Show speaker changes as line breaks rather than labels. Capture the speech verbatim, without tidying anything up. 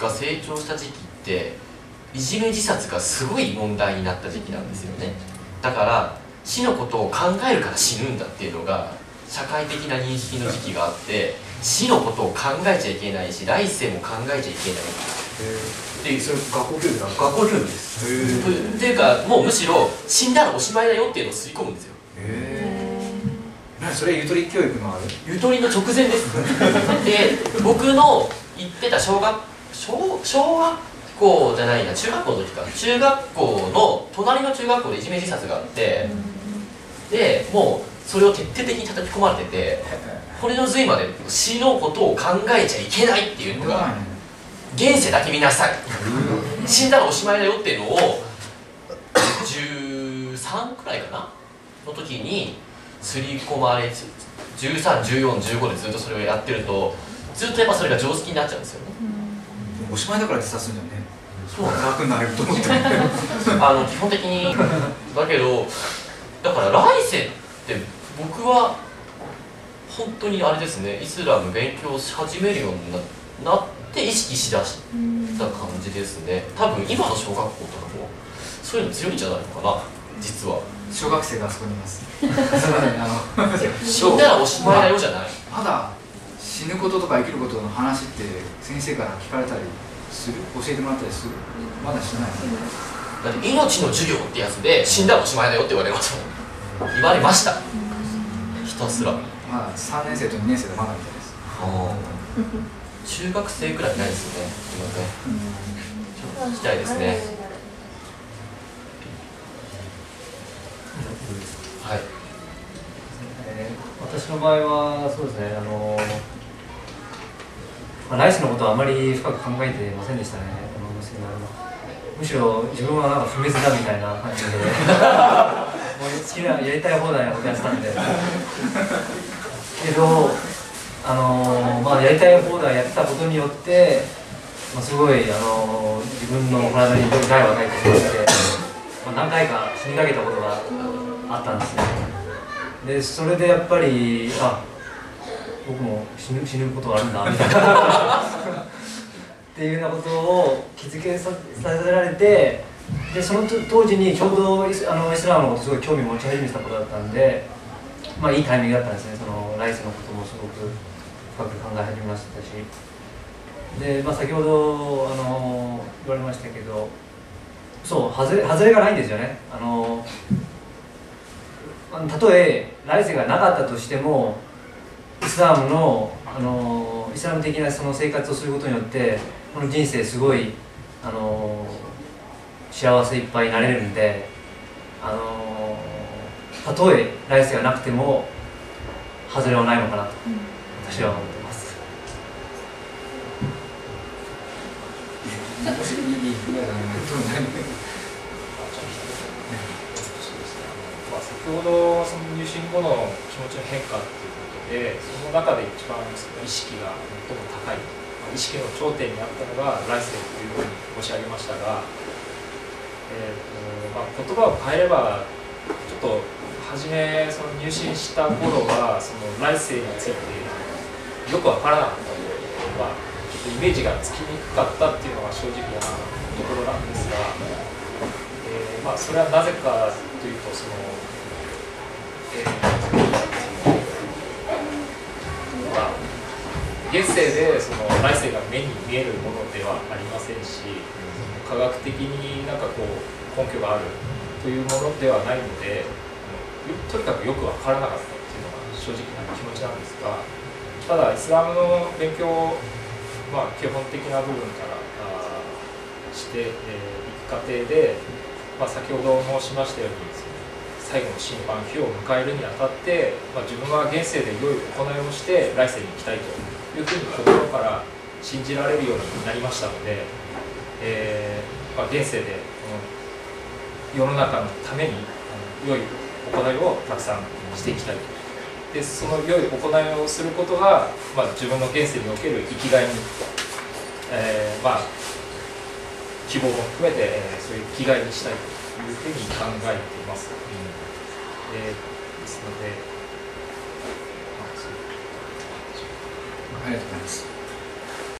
が成長した時期っていじめ自殺がすごい問題になった時期なんですよね。だから死のことを考えるから死ぬんだっていうのが社会的な認識の時期があって、死のことを考えちゃいけないし来世も考えちゃいけないっていう、
それ学校教育なんですか？
学校教育です。っていうかもうむしろ死んだらおしまいだよっていうのを吸い込むんですよ。
それゆとり教育のある？
ゆとりの直前ですで、僕の行ってた小学小小学校じゃないな中学校の時か中学校の隣の中学校でいじめ自殺があって、でもうそれを徹底的に叩き込まれてて、これの髄まで死のことを考えちゃいけないっていうのが現世だけ見なさい死んだらおしまいだよっていうのをじゅうさんくらいかなの時に刷り込まれ、じゅうさん、じゅうよん、じゅうごでずっとそれをやってるとずっとやっぱそれが常識になっちゃうんですよね。
おしまいだから自殺するんだよね。
そう
楽になれると思って
あの基本的にだけど、だから来世って僕は本当にあれですね、イスラム勉強し始めるようになって意識しだした感じですね。多分今の小学校とかもそういうの強いんじゃないのかな。実は
小学生があそこにいます
死んだらおしまいだよじゃない。
まだ死ぬこととか生きることの話って先生から聞かれたりする？教えてもらったりする？まだしない。
だって命の授業ってやつで死んだらおしまいだよって言われましたもん。言われましたひたすら。
まださんねん生とにねん生でまだみたいです。
中学生くらいいないですよね。すいません。ちょっと聞きたいですね。はい、
えー、私の場合はそうですね、あのまあ、来世のことはあまり深く考えていませんでしたね。あのむしろ自分はなんか不滅だみたいな感じでもう好きなやりたい放題なことやってたんでけどあの、まあ、やりたい放題やってたことによって、まあ、すごいあの自分の体に害を与えてしまって、まあ、何回か死にかけたことがあったんですね。でそれでやっぱりあ僕も死ぬ死ぬことがあるんだみたいなっていうようなことを気づけさせられて、でその当時にちょうどイスあのイスラムのことすごい興味持ち始めたことだったんで、まあいいタイミングだったんですね。その来世のこともすごく深く考え始めましたし、で、まあ、先ほどあの言われましたけど、そう外れ外れがないんですよね。あのたとえ来世がなかったとしてもイスラムの、あのイスラム的なその生活をすることによってこの人生すごい、あの幸せいっぱいになれるんで、あのたとえ来世がなくても外れはないのかなと私は思ってます。
先ほどその入信後の気持ちの変化ということで、その中で一番その意識が最も高い、意識の頂点にあったのが来世というふうに申し上げましたが、えーとまあ、言葉を変えればちょっと初めその入信した頃はその来世についてよく分からなかったので、まあ、ちょっとイメージがつきにくかったっていうのが正直なところなんですが、えーまあ、それはなぜかというとそのえーまあ、現世でその来世が目に見えるものではありませんし、科学的になんかこう根拠があるというものではないので、とにかくよく分からなかったっていうのが正直な気持ちなんですが、ただイスラムの勉強を、まあ、基本的な部分からして、えー、いく過程で、まあ、先ほど申しましたように最後の審判日を迎えるにあたって、まあ、自分は現世で良い行いをして来世に行きたいというふうに心から信じられるようになりましたので、えーまあ、現世でこの世の中のために良い行いをたくさんしていきたいと。でその良い行いをすることが、まあ、自分の現世における生きがいに、えーまあ、希望も含めて、えー、そういう生きがいにしたいというふうに考えています。えー、ですので、
ありがとうございます。